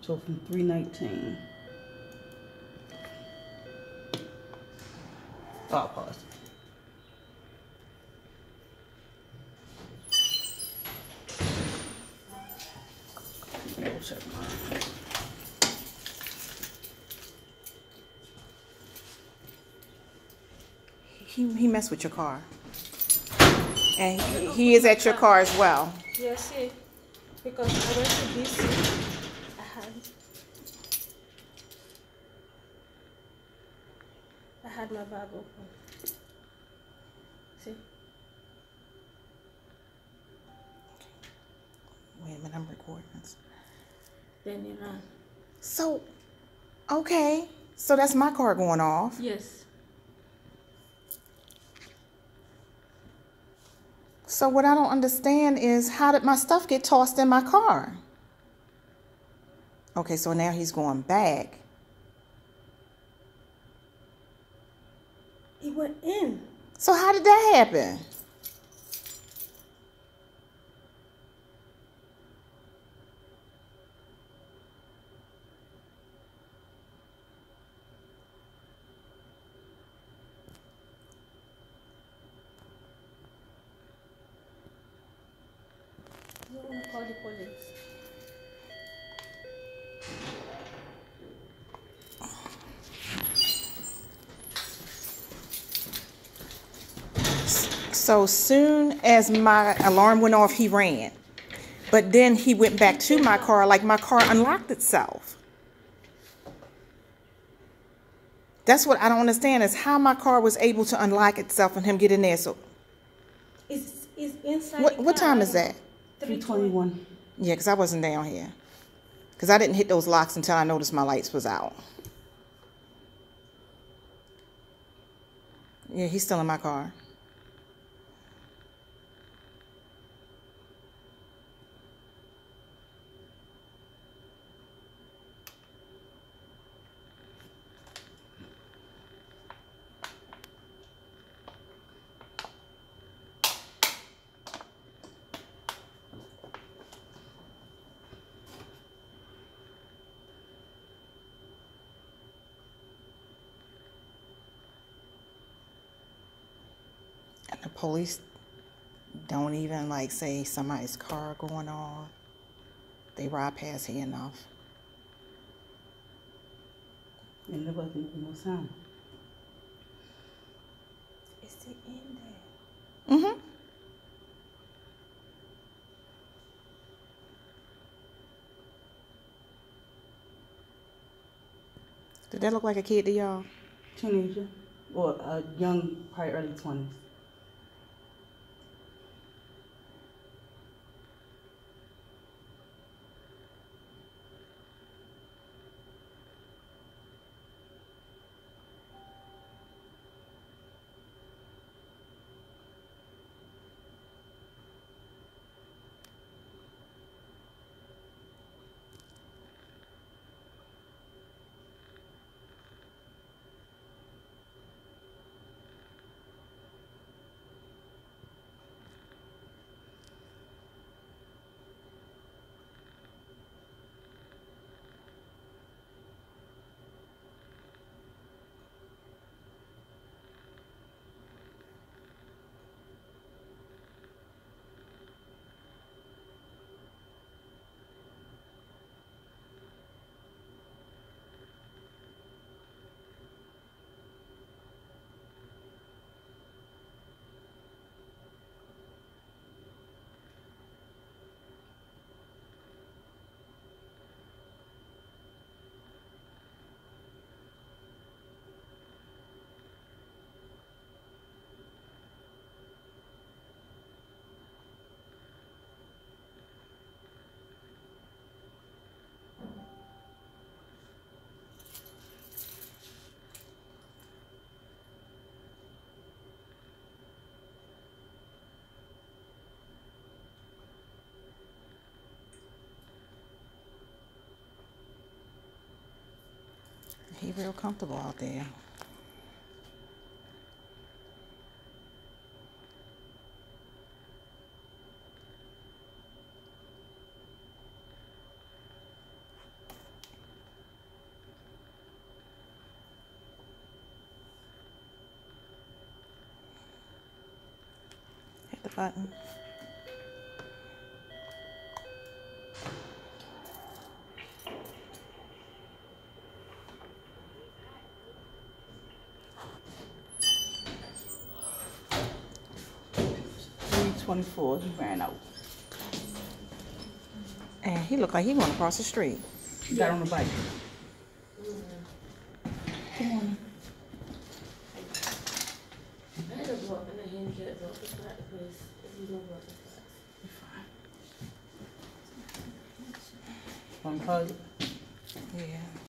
So from 319. Oh, pause. Double check mine. He messed with your car. And he is at your car as well. Yes, see, because I went to DC. I had my bag open. See? Wait a minute, I'm recording this. Then you ran. So, okay. So that's my car going off. Yes. So what I don't understand is how did my stuff get tossed in my car? Okay, so now he's going back. He went in. So how did that happen? You want to call the police? So soon as my alarm went off, he ran. But then he went back to my car like my car unlocked itself. That's what I don't understand is how my car was able to unlock itself and him get in there. So It's inside. what time is that? 321. Yeah, because I wasn't down here. Because I didn't hit those locks until I noticed my lights was out. Yeah, he's still in my car. And the police don't even like say somebody's car going off. They ride past here enough. And there wasn't no sound. Is it in there? Mm-hmm. Did that look like a kid to y'all? Teenager. Or a young, probably early 20s. He real comfortable out there. button. $3.24. He ran out. And he looked like he went across the street. He got on the bike. Good morning. I had to walk in the handicap walk the spot because if you don't walk the spots. One hug. Yeah.